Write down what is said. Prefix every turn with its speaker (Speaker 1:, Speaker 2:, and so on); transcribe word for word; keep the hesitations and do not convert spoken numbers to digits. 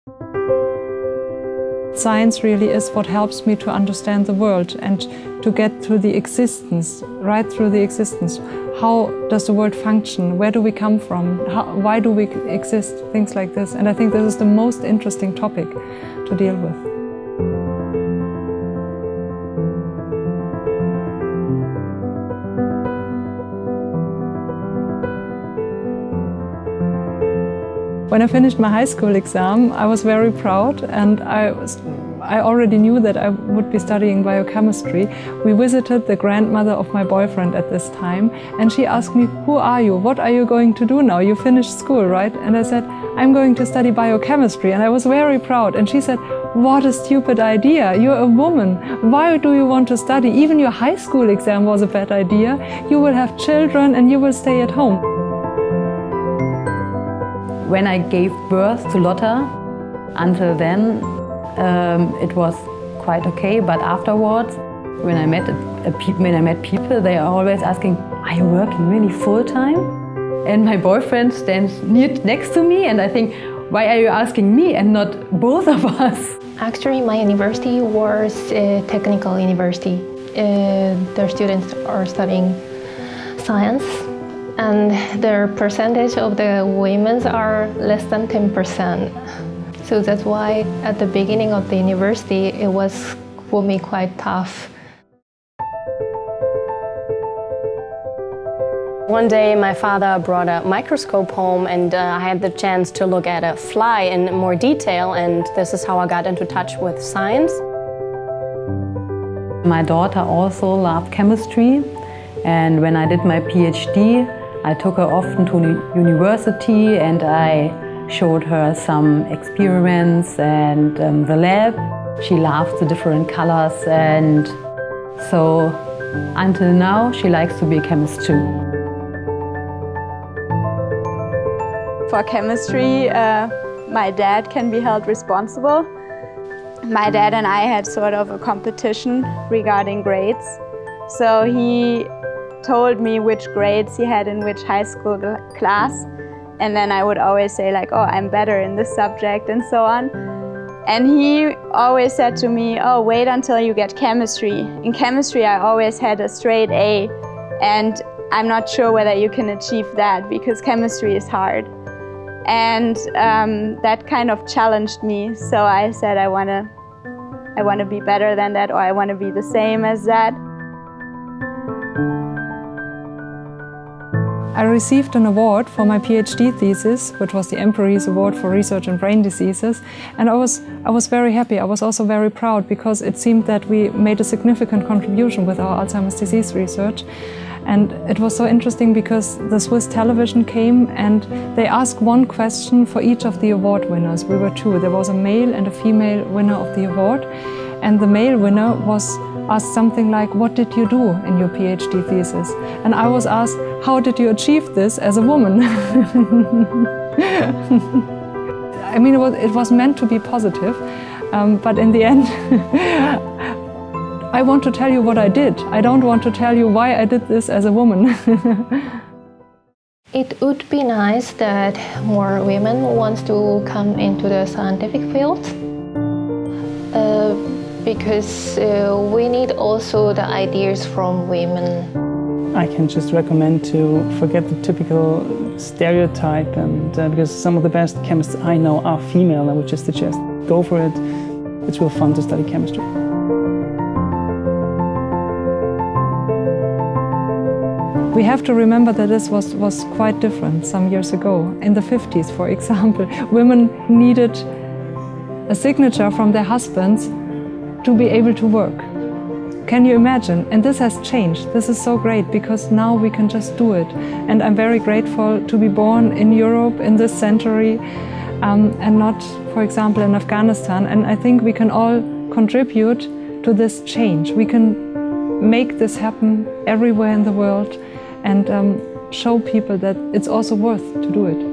Speaker 1: Science really is what helps me to understand the world and to get through the existence, right through the existence. How does the world function? Where do we come from? How, why do we exist? Things like this. And I think this is the most interesting topic to deal with. When I finished my high school exam, I was very proud, and I, was, I already knew that I would be studying biochemistry. We visited the grandmother of my boyfriend at this time, and she asked me, "Who are you? What are you going to do now? You finished school, right?" And I said, "I'm going to study biochemistry," and I was very proud. And she said, "What a stupid idea! You're a woman. Why do you want to study? Even your high school exam was a bad idea. You will have children and you will stay at home."
Speaker 2: When I gave birth to Lotta, until then um, it was quite okay, but afterwards, when I met a, a pe when I met people, they are always asking, "Are you working really full time?" And my boyfriend stands near, next to me, and I think, why are you asking me and not both of us?
Speaker 3: Actually, my university was a technical university. Uh, their students are studying science, and their percentage of the women are less than ten percent. So that's why at the beginning of the university it was for me quite tough.
Speaker 4: One day my father brought a microscope home, and uh, I had the chance to look at a fly in more detail, and this is how I got into touch with science.
Speaker 2: My daughter also loved chemistry, and when I did my PhD, I took her often to university and I showed her some experiments and um, the lab. She loved the different colors, and so until now she likes to be a chemist too.
Speaker 5: For chemistry, uh, my dad can be held responsible. My dad and I had sort of a competition regarding grades. So he told me which grades he had in which high school class, and then I would always say like, "Oh, I'm better in this subject," and so on. And he always said to me, "Oh, wait until you get chemistry." In chemistry I always had a straight A, and I'm not sure whether you can achieve that because chemistry is hard. And um, that kind of challenged me, so I said I want to I want to be better than that, or I want to be the same as that.
Speaker 1: I received an award for my PhD thesis, which was the Empery's Award for Research in Brain Diseases, and I was, I was very happy. I was also very proud because it seemed that we made a significant contribution with our Alzheimer's disease research. And it was so interesting because the Swiss television came and they asked one question for each of the award winners. We were two. There was a male and a female winner of the award, and the male winner was asked something like, "What did you do in your PhD thesis?" And I was asked, "How did you achieve this as a woman?" I mean, it was, it was meant to be positive, um, but in the end, I want to tell you what I did. I don't want to tell you why I did this as a woman.
Speaker 3: It would be nice that more women want to come into the scientific field. Uh, because uh, we need also the ideas from women.
Speaker 6: I can just recommend to forget the typical stereotype, and uh, because some of the best chemists I know are female, I would just suggest go for it. It's real fun to study chemistry.
Speaker 1: We have to remember that this was, was quite different some years ago. In the fifties, for example, women needed a signature from their husbands to be able to work. Can you imagine? And this has changed. This is so great because now we can just do it. And I'm very grateful to be born in Europe in this century um, and not, for example, in Afghanistan. And I think we can all contribute to this change. We can make this happen everywhere in the world and um, show people that it's also worth to do it.